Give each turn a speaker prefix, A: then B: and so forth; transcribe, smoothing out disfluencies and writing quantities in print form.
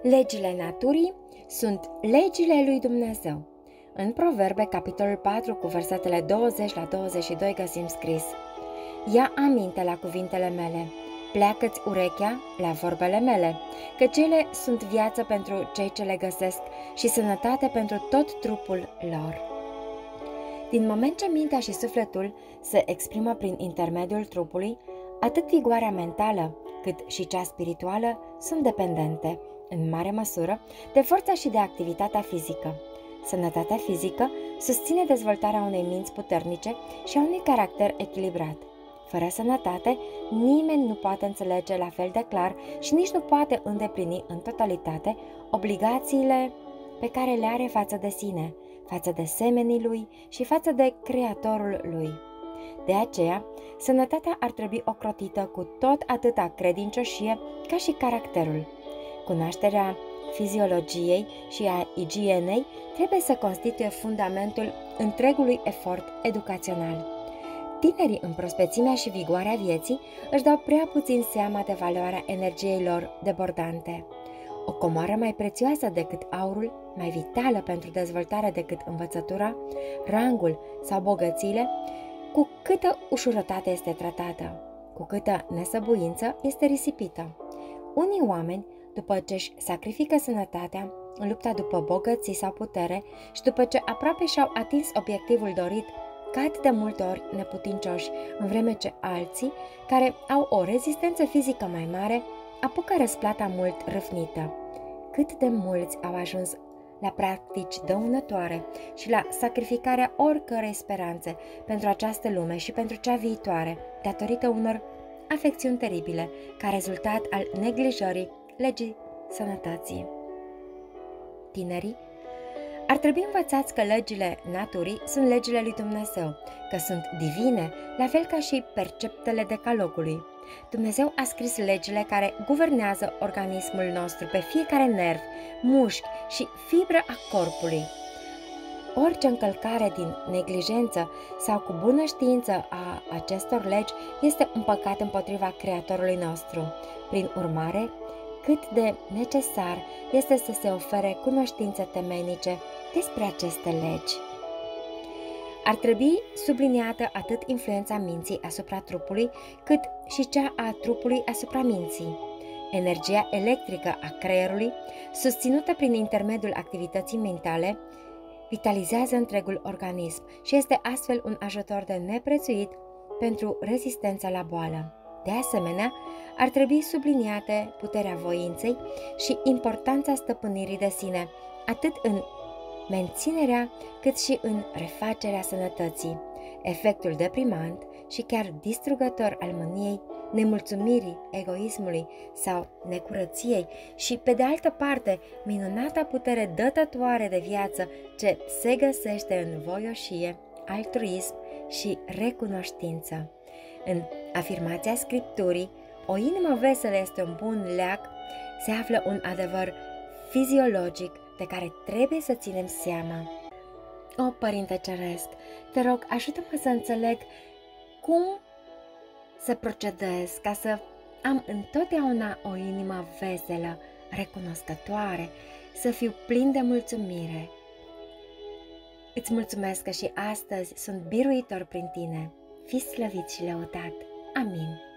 A: Legile naturii sunt legile lui Dumnezeu. În Proverbe, capitolul 4, cu versetele 20 la 22 găsim scris: Ia aminte la cuvintele mele, pleacă-ți urechea la vorbele mele, căci ele sunt viață pentru cei ce le găsesc și sănătate pentru tot trupul lor. Din moment ce mintea și sufletul se exprimă prin intermediul trupului, atât vigoarea mentală cât și cea spirituală sunt dependente, în mare măsură, de forța și de activitatea fizică. Sănătatea fizică susține dezvoltarea unei minți puternice și a unui caracter echilibrat. Fără sănătate, nimeni nu poate înțelege la fel de clar și nici nu poate îndeplini în totalitate obligațiile pe care le are față de sine, față de semenii lui și față de Creatorul lui. De aceea, sănătatea ar trebui ocrotită cu tot atâta credincioșie ca și caracterul. Cunoașterea fiziologiei și a igienei trebuie să constituie fundamentul întregului efort educațional. Tinerii în prospețimea și vigoarea vieții își dau prea puțin seama de valoarea energiei lor debordante. O comoară mai prețioasă decât aurul, mai vitală pentru dezvoltare decât învățătura, rangul sau bogățiile, cu câtă ușurătate este tratată, cu câtă nesăbuință este risipită. Unii oameni, după ce își sacrifică sănătatea în lupta după bogății sau putere și după ce aproape și-au atins obiectivul dorit, cad de multe ori neputincioși, în vreme ce alții, care au o rezistență fizică mai mare, apucă răsplata mult râvnită. Cât de mulți au ajuns la practici dăunătoare și la sacrificarea oricărei speranțe pentru această lume și pentru cea viitoare, datorită unor afecțiuni teribile, ca rezultat al neglijării legii sănătății. Tinerii ar trebui învățați că legile naturii sunt legile lui Dumnezeu, că sunt divine, la fel ca și perceptele decalogului. Dumnezeu a scris legile care guvernează organismul nostru pe fiecare nerv, mușchi și fibră a corpului. Orice încălcare din neglijență sau cu bună știință a acestor legi este un păcat împotriva Creatorului nostru. Prin urmare, cât de necesar este să se ofere cunoștințe temeinice despre aceste legi. Ar trebui subliniată atât influența minții asupra trupului, cât și cea a trupului asupra minții. Energia electrică a creierului, susținută prin intermediul activității mentale, vitalizează întregul organism și este astfel un ajutor de neprețuit pentru rezistența la boală. De asemenea, ar trebui subliniate puterea voinței și importanța stăpânirii de sine, atât în menținerea cât și în refacerea sănătății. Efectul deprimant și chiar distrugător al mâniei, nemulțumirii, egoismului sau necurăției și, pe de altă parte, minunata putere dătătoare de viață ce se găsește în voioșie, altruism și recunoștință. În afirmația Scripturii, o inimă veselă este un bun leac, se află un adevăr fiziologic de care trebuie să ținem seama. O, Părinte Ceresc, te rog, ajută-mă să înțeleg cum să procedez ca să am întotdeauna o inimă veselă, recunoscătoare, să fiu plin de mulțumire. Îți mulțumesc că și astăzi sunt biruitor prin tine. Fii slăvit și lăudat. Amin.